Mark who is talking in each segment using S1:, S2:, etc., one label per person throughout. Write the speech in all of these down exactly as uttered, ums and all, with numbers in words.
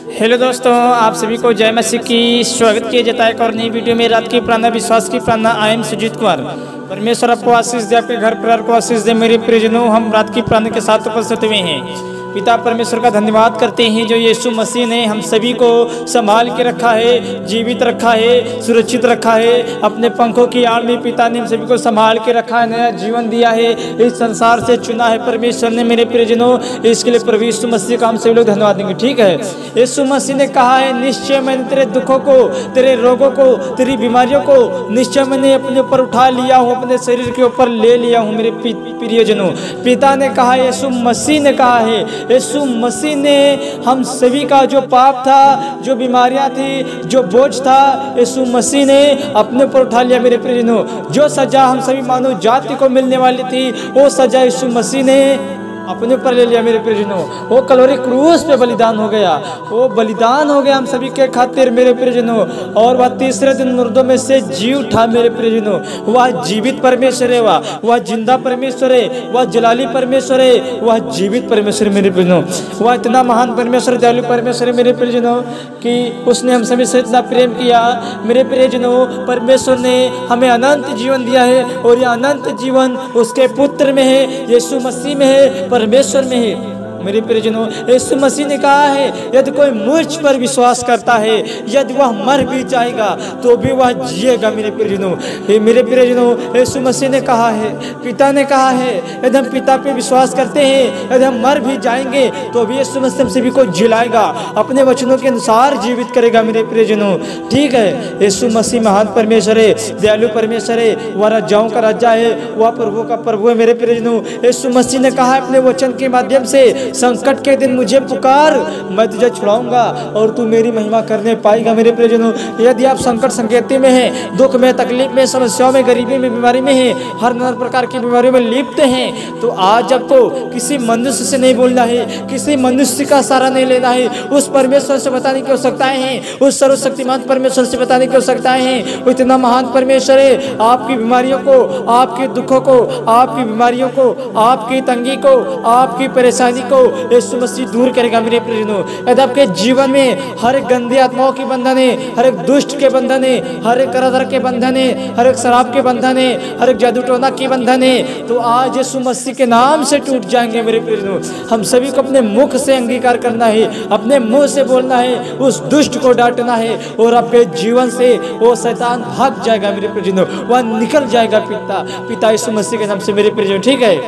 S1: Hello दोस्तों, आप सभी को जय मसीह की स्वागत किया जाता है एक और नई वीडियो में। रात की प्रार्थना, विश्वास की प्रार्थना। I am Sujit Kumar. परमेश्वर आपको आशीष दे, आपके घर परिवार को आशीष दे। मेरे प्रियजनों, हम रात की प्रार्थना के साथ उपस्थित हुए हैं। पिता परमेश्वर का धन्यवाद करते हैं जो यीशु मसीह ने हम सभी को संभाल के रखा है, जीवित रखा है, सुरक्षित रखा है। अपने पंखों की आड़ में पिता ने हम सभी को संभाल के रखा है, नया जीवन दिया है, इस संसार से चुना है परमेश्वर ने। मेरे प्रियजनों, इसके लिए प्रभु यीशु मसीह का हम सभी लोग धन्यवाद देंगे। ठीक है, यीशु मसीह ने कहा है, निश्चय मैंने तेरे दुखों को, तेरे रोगों को, तेरी बीमारियों को निश्चय मैंने अपने ऊपर उठा लिया हूँ, अपने शरीर के ऊपर ले लिया हूँ। मेरे प्रियजनों, पिता ने कहा, यीशु मसीह ने कहा है, यीशु मसीह ने हम सभी का जो पाप था, जो बीमारियां थी, जो बोझ था, यीशु मसीह ने अपने ऊपर उठा लिया। मेरे प्रियजनों, जो सजा हम सभी मानव जाति को मिलने वाली थी, वो सजा यीशु मसीह ने अपने ऊपर ले लिया। मेरे प्रियजनों, वो कलोरी क्रूस पे बलिदान हो गया, वो बलिदान हो गया हम सभी के खातिर। मेरे प्रियजनों, और वह तीसरे दिन मुर्दों में से जी उठा। मेरे प्रियजनों, वह जीवित परमेश्वर है, वह वह जिंदा परमेश्वर है, वह जलाली परमेश्वर है, वह जीवित परमेश्वर है। मेरे प्रियजनों, वह इतना महान परमेश्वर, दयालु परमेश्वर है मेरे प्रियजनों, कि उसने हम सभी से इतना प्रेम किया। मेरे प्रियजनों, परमेश्वर ने हमें अनंत जीवन दिया है, और यह अनंत जीवन उसके पुत्र में है, यीशु मसीह में है, परमेश्वर में है। मेरे प्रियजनों, यीशु मसीह ने कहा है, यदि कोई मुझ पर विश्वास करता है, यदि वह मर भी जाएगा तो भी वह जिएगा। मेरे प्रियजनों, मेरे प्रियजनों, यीशु मसीह ने कहा है, पिता ने कहा है, यदि हम पिता पे विश्वास करते हैं, यदि हम मर भी जाएंगे तो भी यीशु मसीह हम सभी को जिलाएगा, अपने वचनों के अनुसार जीवित करेगा। मेरे प्रियजनों, ठीक है, यीशु मसीह महान परमेश्वर है, दयालु परमेश्वर है, वह राजाओं का राजा है, वह प्रभु का प्रभु है। मेरे प्रियजनों, यीशु मसीह ने कहा है अपने वचन के माध्यम से, संकट के दिन मुझे पुकार, मैं तुझे छुड़ाऊंगा और तू मेरी महिमा करने पाएगा। मेरे प्रियजनों, यदि आप संकट संकेती में हैं, दुख में, तकलीफ में, समस्याओं में, गरीबी में, बीमारी में हैं, हर नाना प्रकार की बीमारियों में लिप्त हैं, तो आज आपको किसी मनुष्य से नहीं बोलना है, किसी मनुष्य का सहारा नहीं लेना है। उस परमेश्वर से बताने की आवश्यकताएं हैं, उस सर्वशक्तिमान परमेश्वर से बताने की आवश्यकताएं हैं। वो इतना महान परमेश्वर है, आपकी बीमारियों को, आपके दुखों को, आपकी बीमारियों को, आपकी तंगी को, आपकी परेशानी को यीशु मसीह दूर करेगा। मेरे प्रियजनों, यदि आपके जीवन में हर एक गंदी आत्माओं के बंधन है, हर एक दुष्ट के बंधन है, हर एक कराधार के बंधन है, हर एक शराब के बंधन है, हर एक जादू टोना के बंधन है, तो आज यीशु मसीह के नाम से टूट जाएंगे। मेरे प्रियजनों, हम सभी को अपने मुख से अंगीकार करना है, अपने मुंह से बोलना है, उस दुष्ट को डांटना है, और आपके जीवन से वो शैतान भाग जाएगा। मेरे प्रियजनों, वह निकल जाएगा पिता पिता यीशु मसीह के नाम से। मेरे प्रियजनों, ठीक है,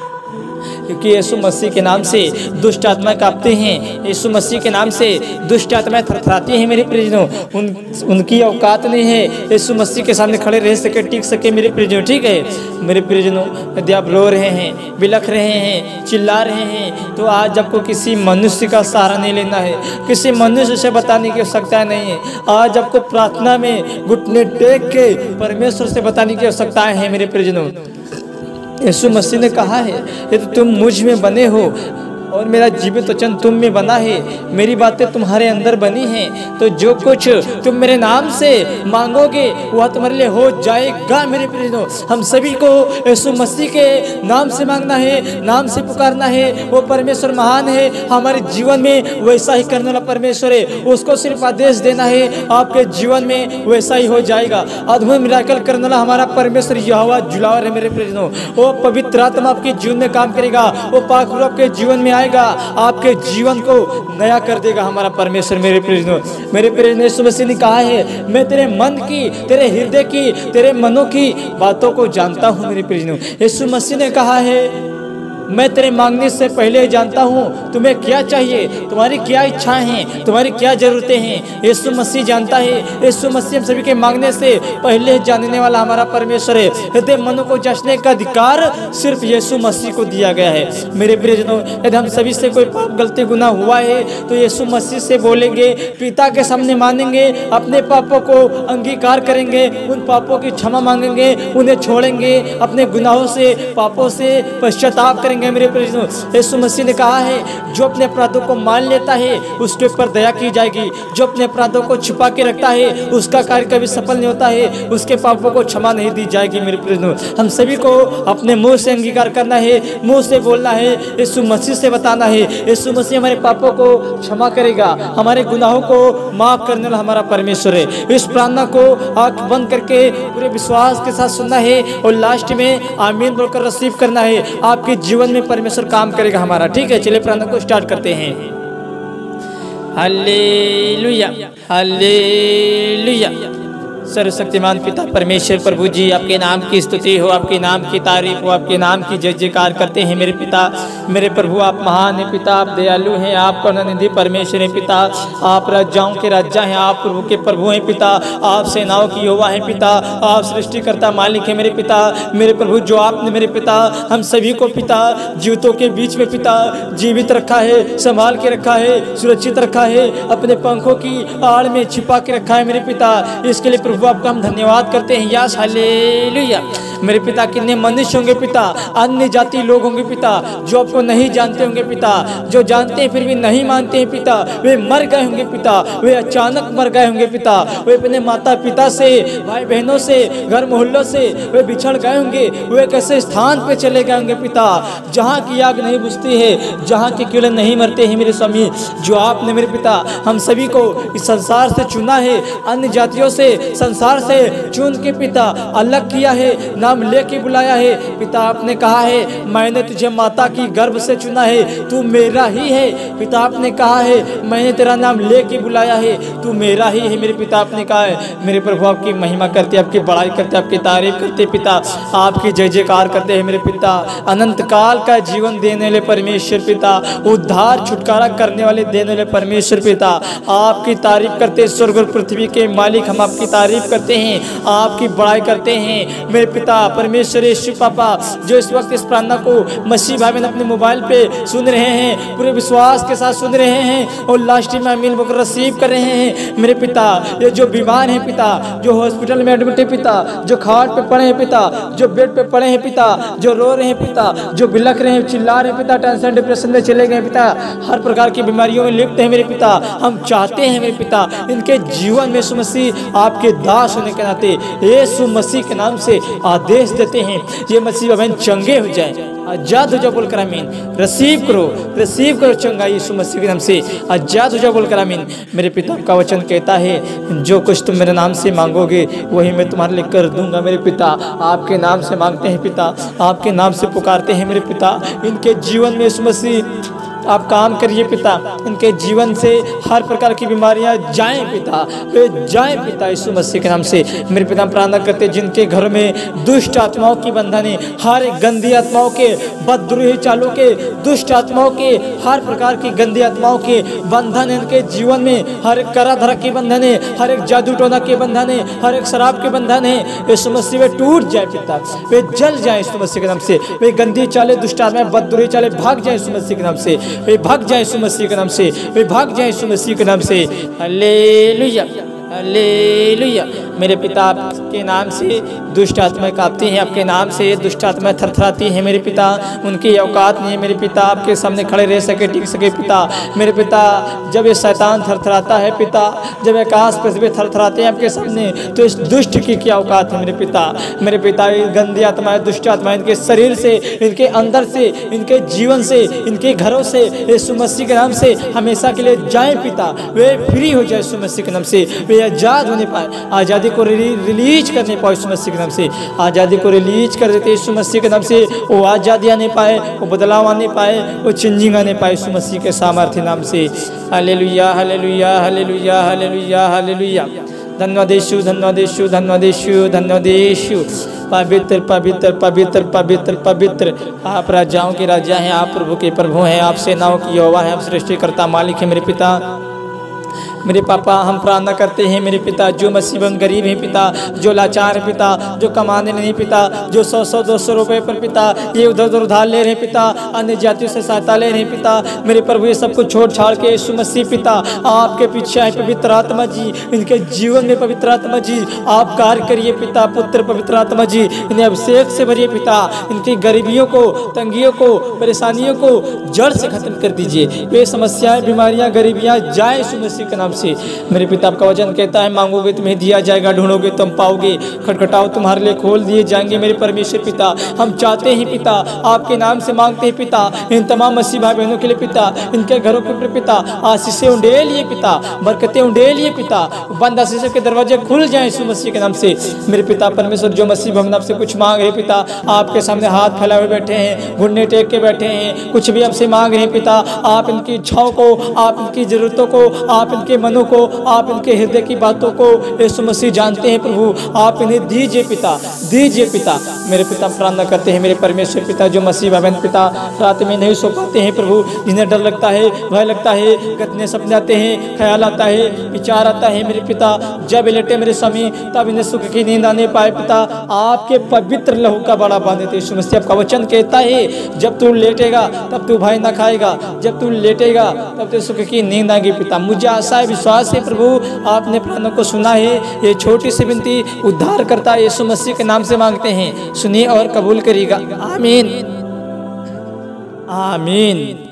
S1: क्योंकि यीशु मसीह के नाम से दुष्ट आत्माएं कांपते हैं, यीशु मसीह के नाम से दुष्ट आत्माएं थरथराती हैं। मेरे प्रियजनों, उन उनकी औकात नहीं है यीशु मसीह के सामने खड़े रह सके, टिक सके। मेरे प्रियजनों, ठीक है, मेरे प्रियजनों, यदि आप रो रहे हैं, बिलख रहे हैं, चिल्ला रहे हैं, तो आज आपको किसी मनुष्य का सहारा नहीं लेना है, किसी मनुष्य से बताने की आवश्यकता नहीं है। आज आपको प्रार्थना में घुटने टेक के परमेश्वर से बताने की आवश्यकता है। मेरे प्रियजनों, यीशु मसीह ने कहा है, यदि तुम मुझ में बने हो और मेरा जीवित वचन तुम में बना है, मेरी बातें तुम्हारे अंदर बनी हैं, तो जो कुछ तुम मेरे नाम से मांगोगे वह तुम्हारे लिए हो जाएगा। मेरे प्रियजनों, हम सभी को यीशु मसीह के नाम से मांगना है, नाम से पुकारना है। वो परमेश्वर महान है, हमारे जीवन में वैसा ही करने वाला परमेश्वर है। उसको सिर्फ आदेश देना है, आपके जीवन में वैसा ही हो जाएगा। अद्भुत मिराकल करने वाला हमारा परमेश्वर यहोवा जुलावर है। मेरे प्रियजनों, वो पवित्र आत्मा आपके जीवन में काम करेगा, वो पाक रूह आपके जीवन में आएगा, आपके जीवन को नया कर देगा हमारा परमेश्वर। मेरे प्रियजनों, मेरे प्रियजनों, यीशु मसीह ने कहा है, मैं तेरे मन की, तेरे हृदय की, तेरे मनों की बातों को जानता हूँ। मेरे प्रियजनों, यीशु मसीह ने कहा है, मैं तेरे मांगने से पहले ही जानता हूँ तुम्हें क्या चाहिए, तुम्हारी क्या इच्छाएं हैं, तुम्हारी क्या जरूरतें हैं। यीशु मसीह जानता है। यीशु मसीह हम सभी के मांगने से पहले जानने वाला हमारा परमेश्वर है। हृदय मनों को जांचने का अधिकार सिर्फ यीशु मसीह को दिया गया है। मेरे प्रियजनों, यदि हम सभी से कोई पाप, गलती, गुनाह हुआ है तो यीशु मसीह से बोलेंगे, पिता के सामने मानेंगे, अपने पापों को अंगीकार करेंगे, उन पापों की क्षमा मांगेंगे, उन्हें छोड़ेंगे, अपने गुनाहों से, पापों से पश्चाताप करेंगे। करेंगे मेरे प्रभु। यीशु मसीह ने कहा है जो अपने अपराधों को मान लेता है उसके ऊपर दया की जाएगी, जो अपने अपराधों को छुपा के रखता है उसका कार्य कभी सफल नहीं होता है, उसके पापों को क्षमा नहीं दी जाएगी मेरे प्रभु। हम सभी को अपने मुंह से अंगीकार करना है, मुंह से बोलना है, यीशु मसीह से बताना है यीशु मसीह हमारे पापों को क्षमा करेगा, हमारे गुनाहों को माफ करने वाला हमारा परमेश्वर है। इस प्रार्थना को आंख बंद करके पूरे विश्वास के साथ सुनना है और लास्ट में आमीन बोलकर रिसीव करना है। आपके जीवन में परमेश्वर काम करेगा हमारा। ठीक है, चलिए प्रार्थना को स्टार्ट करते हैं। Hallelujah hallelujah. सर्वशक्तिमान पिता परमेश्वर प्रभु जी, आपके नाम की स्तुति हो, आपके नाम की तारीफ हो, आपके नाम की जय जयकार करते हैं मेरे पिता। मेरे प्रभु आप महान हैं पिता, आप दयालु हैं, आप करुणानिधि परमेश्वर हैं पिता, आप राजाओं के राजा हैं, आप प्रभु के प्रभु हैं पिता, आप सेनाओं की यहोवा हैं पिता, आप सृष्टिकर्ता मालिक हैं मेरे पिता। मेरे प्रभु जो आपने मेरे पिता हम सभी को पिता जीवितों के बीच में पिता जीवित रखा है, संभाल के रखा है, सुरक्षित रखा है, अपने पंखों की आड़ में छिपा के रखा है मेरे पिता। इसके लिए प्रभु आपका हम धन्यवाद करते हैं। Yes hallelujah. मेरे पिता कितने मनुष्य होंगे पिता, अन्य जाति लोग होंगे पिता जो आपको नहीं जानते होंगे पिता, जो जानते हैं फिर भी नहीं मानते हैं पिता, वे मर गए होंगे पिता, वे अचानक मर गए होंगे पिता, वे अपने माता पिता से, भाई बहनों से, घर मोहल्लों से वे बिछड़ गए होंगे, वे एक ऐसे स्थान पे चले गए होंगे पिता जहाँ की आग नहीं बुझती है, जहाँ के कीड़े नहीं मरते हैं मेरे स्वामी। जो आपने मेरे पिता हम सभी को इस संसार से चुना है, अन्य जातियों से संसार से चुन के पिता अलग किया है, नाम लेके बुलाया है पिता। आपने कहा है मैंने तुझे माता की गर्भ से चुना है, तू मेरा ही है पिता। आपने कहा है मैंने तेरा नाम लेके बुलाया है, तू मेरा ही है मेरे पिता। आपने कहा है मेरे प्रभु आपकी महिमा करते, आपकी बड़ाई करते, आपकी तारीफ करते पिता, आपकी जय जयकार करते हैं मेरे पिता। अनंत काल का जीवन देने वाले परमेश्वर पिता, उद्धार छुटकारा करने वाले देने वाले परमेश्वर पिता, आपकी तारीफ करते, स्वर्ग और पृथ्वी के मालिक हम आपकी तारीफ करते हैं, आपकी बड़ाई करते हैं मेरे पिता परमेश्वर यीशु पापा। जो इस वक्त इस प्रार्थना को मसीह भाई बहन अपने मोबाइल पे सुन रहे हैं, पूरे विश्वास के साथ सुन रहे हैं और लास्ट में अमीन होकर रिसीव कर रहे हैं मेरे पिता। ये जो बीमार हैं पिता, जो हॉस्पिटल में एडमिट है पिता, जो खाट पे पड़े हैं पिता, जो बेड पे पड़े हैं पिता, जो रो रहे हैं पिता, जो बिलख रहे हैं, चिल्ला रहे हैं पिता, टेंशन डिप्रेशन में चले गए पिता, हर प्रकार की बीमारियों में लिप्त है मेरे पिता। हम चाहते हैं मेरे पिता इनके जीवन में यीशु मसीह आपके दास होने के नाते यीशु मसीह के नाम से आदेश देते हैं ये मसीह बहन चंगे हो जाए, आजाद हो जाओ बोलकर आमीन। रिसीव करो, रिसीव करो चंगा यीशु मसीह के नाम से आजाद हो जाओ बोलकर आमीन। मेरे पिता का वचन कहता है जो कुछ तुम मेरे नाम से मांगोगे वही मैं तुम्हारे लिए कर दूंगा मेरे पिता। आपके नाम से मांगते हैं पिता, आपके नाम से पुकारते हैं मेरे पिता। इनके जीवन में यीशु मसीह आप काम करिए पिता, इनके जीवन से हर प्रकार की बीमारियां जाएं पिता, वे जाएं पिता यीशु मसीह के नाम से। मेरे पिता प्रार्थना करते जिनके घर में दुष्ट आत्माओं की बंधन है, हर एक गंदी आत्माओं के, बदद्रोही चालों के, दुष्ट आत्माओं के, हर प्रकार की गंदी आत्माओं के बंधन है इनके जीवन में, हर एक करा धरा के बंधन है, हर एक जादू टोना के बंधन है, हर एक शराब के बंधन है यीशु मसीह वे टूट जाए पिता, वे जल जाए यीशु मसीह के नाम से। वे गंदी चाले, दुष्ट आत्माएं, बदद्रोही चाले भाग जाए यीशु मसीह के नाम से, वे भाग जाए यीशु मसीह के नाम से, वे भाग जाए यीशु मसीह के नाम से। Hallelujah hallelujah. मेरे पिता आपके नाम से दुष्ट आत्माएं कांपती हैं, आपके नाम से दुष्ट आत्माएं थरथराती हैं मेरे पिता। उनकी औकात नहीं है मेरे पिता आपके सामने खड़े रह सके, टिक सके पिता। मेरे पिता जब ये शैतान थरथराता है पिता, जब आकाश पृथ्वी थरथराते हैं आपके सामने, तो इस दुष्ट की क्या औकात है मेरे पिता। मेरे पिता ये गंदी आत्माएं, दुष्ट आत्माएं इनके शरीर से, इनके अंदर से, इनके जीवन से, इनके घरों से यीशु मसीह के नाम से हमेशा के लिए जाए पिता। वे फ्री हो जाए यीशु मसीह के नाम से, वे आज़ाद होने पाए, आज़ादी को रिलीज करने पाए यीशु मसीह के नाम से। आज़ादी को रिलीज कर देते यीशु मसीह के नाम से। वो आज़ादी आने पाए, वो बदलाव आने पाए, वो चेंजिंग आने पाए यीशु मसीह के सामर्थ्य नाम से। Hallelujah hallelujah hallelujah hallelujah hallelujah. धन्यवाद यीशु, धन्यवाद यीशु, धन्यवाद यीशु, धन्यवाद यीशु। पवित्र पवित्र पवित्र पवित्र पवित्र आप राजाओं के राजा हैं, आप प्रभु के प्रभु हैं, आप सेनाओं की यहोवा हैं, आप सृष्टिकर्ता मालिक हैं मेरे पिता। मेरे पापा हम प्रार्थना करते हैं मेरे पिता, जो मुसीबत गरीब हैं पिता, जो लाचार है पिता, जो कमाने नहीं पिता, जो सौ सौ दो सौ रुपये पर पिता ये उधर उधर उधार ले रहे पिता, अन्य जातियों से सहायता ले रहे पिता, मेरे प्रभु ये सब कुछ छोड़ छाड़ के यीशु मसीह पिता आपके पीछे आए पवित्र आत्मा जी, इनके जीवन में पवित्र आत्मा जी आप कार्य करिए पिता। पुत्र पवित्र आत्मा जी इन्हें अभिषेक से भरिए पिता, इनकी गरीबियों को, तंगियों को, परेशानियों को जड़ से खत्म कर दीजिए। वे समस्याएं, बीमारियां, गरीबियां जाए यीशु मसीह के नाम से। मेरे पिता आपका वचन कहता है मांगोगे तुम्हें दिया जाएगा, ढूंढोगे तुम पाओगे, खटखटाओ तुम्हारे लिए खोल दिए जाएंगे। मेरे परमेश्वर पिता हम चाहते हैं पिता, आपके नाम से मांगते हैं पिता, इन तमाम मसीह भाई बहनों के लिए पिता, इनके घरों के पिता आशीषें उंडे लिए पिता, बरकतें उंडे लिए पिता, बंद आशीषों के दरवाजे खुल जाए यीशु मसीह के नाम से। मेरे पिता परमेश्वर जो मसीह भवन आपसे कुछ मांग रहे पिता, आपके सामने हाथ फैलाए हुए बैठे हैं, घुटने टेक के बैठे हैं, कुछ भी आपसे मांग रहे हैं पिता, आप इनकी इच्छाओं को, आप इनकी जरूरतों को, आप इनके मनों को, आप इनके हृदय की बातों को यीशु मसीह जानते हैं प्रभु, आप इन्हें दीजिए पिता, दीजिए पिता। मेरे पिता प्रार्थना करते हैं मेरे परमेश्वर पिता, जो मसीह बहन पिता रात में नहीं सो पाते हैं प्रभु, जिन्हें डर लगता है, भय लगता है, गतने सपने आते हैं, ख्याल आता है, विचार आता है मेरे पिता, जब लेटे मेरे स्वामी तब इन्हें सुख की नींद आने पाए पिता, आपके पवित्र लहू का बड़ा बांधे थे यीशु मसीह। आपका वचन कहता है जब तू लेटेगा तब तू भय ना खाएगा, जब तू लेटेगा तब तू सुख की नींद आएगी पिता। मुझे आशा है, विश्वास है प्रभु आपने प्रार्थना को सुना है। ये छोटी सी विनती उद्धार करता यीशु मसीह के नाम से मांगते हैं, सुनिए और कबूल करिएगा। आमीन आमीन।